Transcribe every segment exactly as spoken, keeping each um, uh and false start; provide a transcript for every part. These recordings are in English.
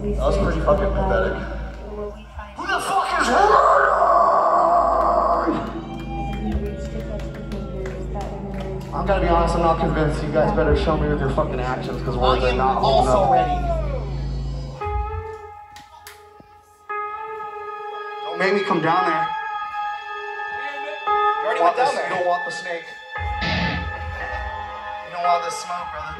That was pretty fucking pathetic. Who the fuck is running? I'm gonna be honest, I'm not convinced. You guys better show me with your fucking actions, because words are not holding up. Also ready. Don't make me come down there. You already went down there. You don't want the snake. You don't want this smoke, brother.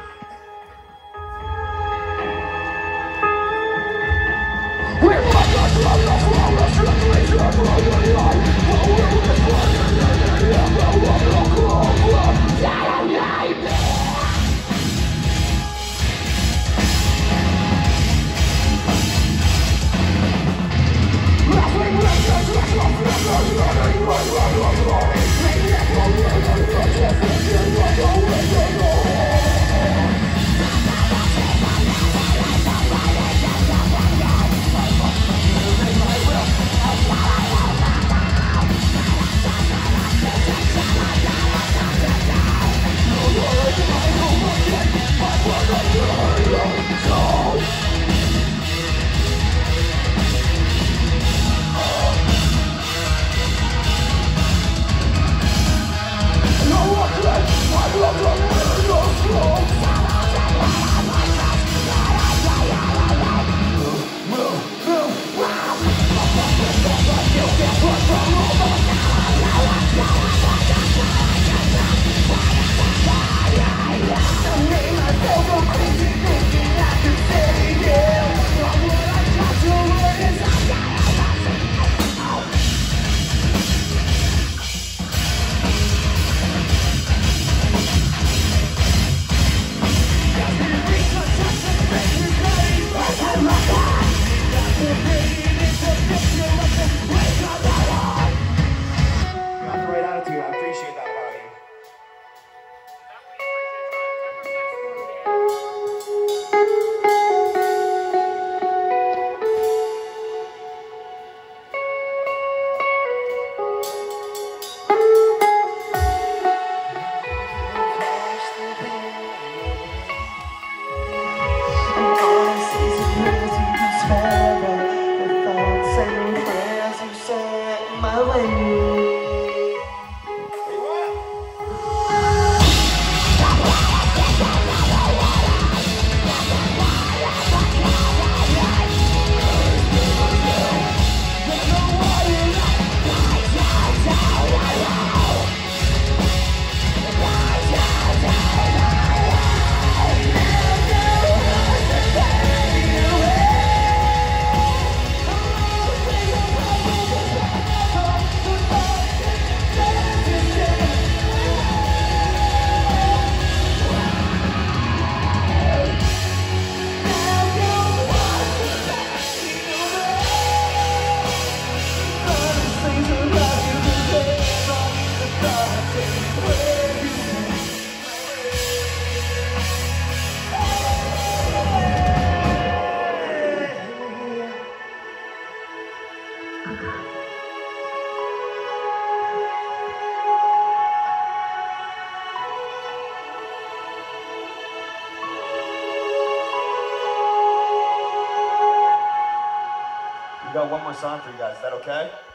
We got one more song for you guys. Is that okay?